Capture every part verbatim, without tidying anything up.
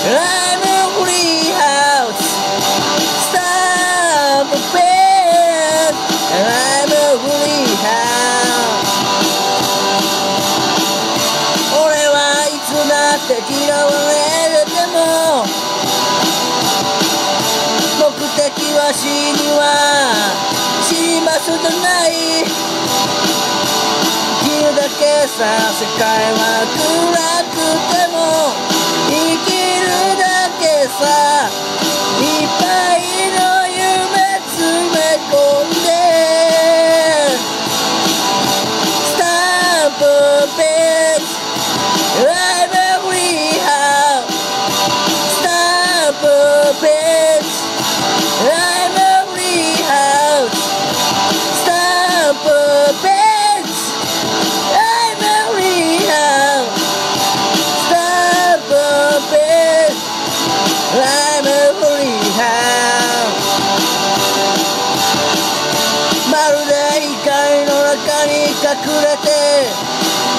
I'm a free house. Stop the pain. I'm a free house. 俺はいつだって嫌われても目的は死には知りますとない生きるだけさ世界は暗くても生きるだけさいっぱいの夢詰め込んでスタンプページ I'm a free house スタンプページ I'm a free house スタンプページ I'm a free house スタンプページ I'm a free house まるで光の中に隠れて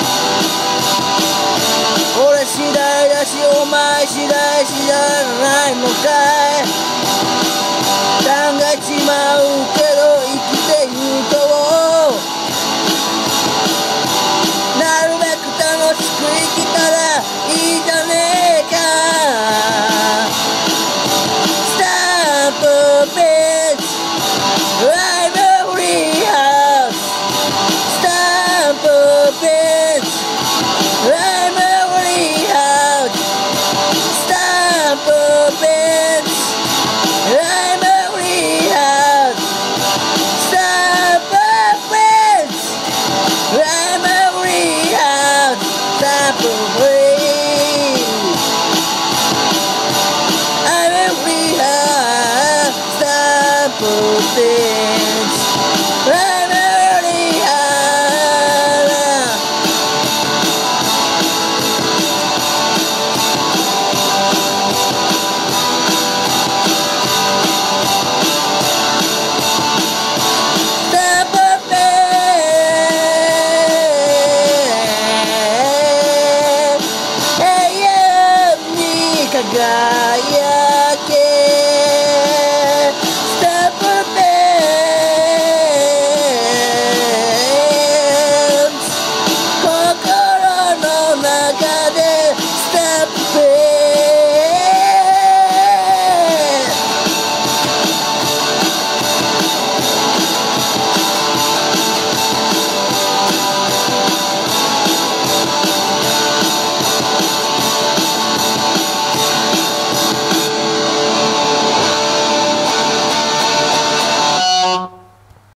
俺次第だしお前次第次第ないのかい考えちまうけ